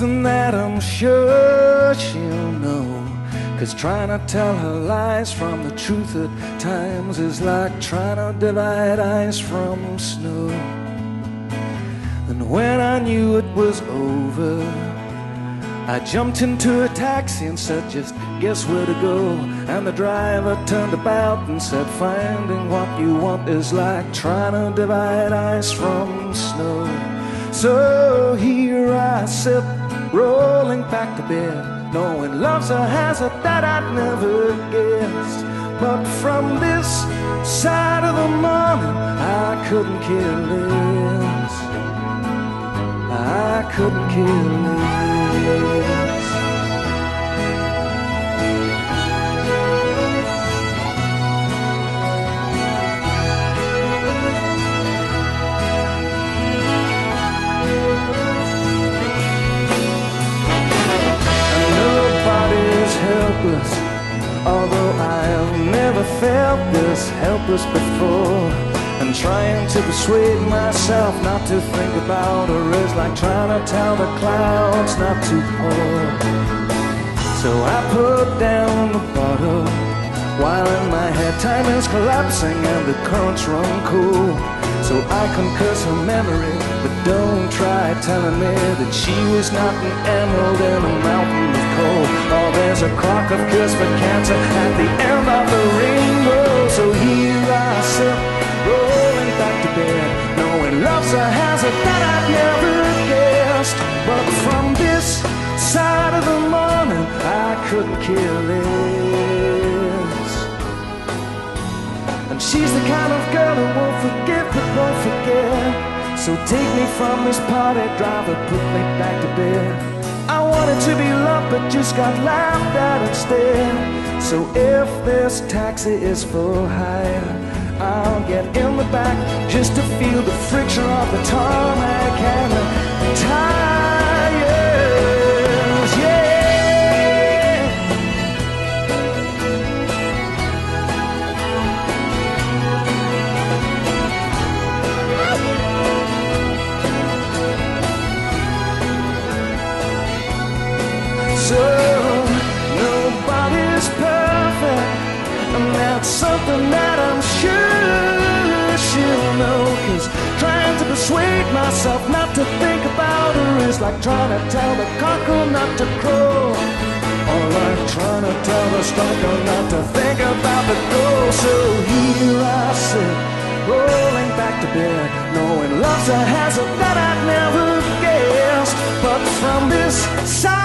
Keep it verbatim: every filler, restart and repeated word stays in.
something that I'm sure she'll know, 'cause trying to tell her lies from the truth at times is like trying to divide ice from snow. And when I knew it was over, I jumped into a taxi and said, just guess where to go. And the driver turned about and said, finding what you want is like trying to divide ice from snow. So here I sit, rolling back to bed, knowing love's a hazard that I'd never guessed. But from this side of the morning, I couldn't care less. I couldn't care less. Helpless, although I've never felt this helpless before. And trying to persuade myself not to think about her is like trying to tell the clouds not to pour. So I put down the bottle, while in my head time is collapsing and the currents run cool. So I can curse her memory, but don't try telling me that she was not an emerald in a mountain of coal. Oh, there's a crock of cures for cancer at the end of the rainbow. So here I sit, rolling back to bed, knowing love's a hazard that I'd never guessed. But from this side of the morning, I couldn't care less. And she's the kind of girl who won't forgive but won't forget. So take me from this party, driver, put me back to bed. I wanted to be loved but just got laughed at instead. So if this taxi is for hire, I'll get in the back just to feel the friction of the tarmac and the tires, yeah. So nobody's perfect, and that's something that I'm sure she'll know. 'Cause trying to persuade myself not to think about her is like trying to tell the cockerel not to crow, or like trying to tell the striker not to think about the goal. So here I sit, rolling back to bed, knowing love's a hazard that I'd never guessed. But from this side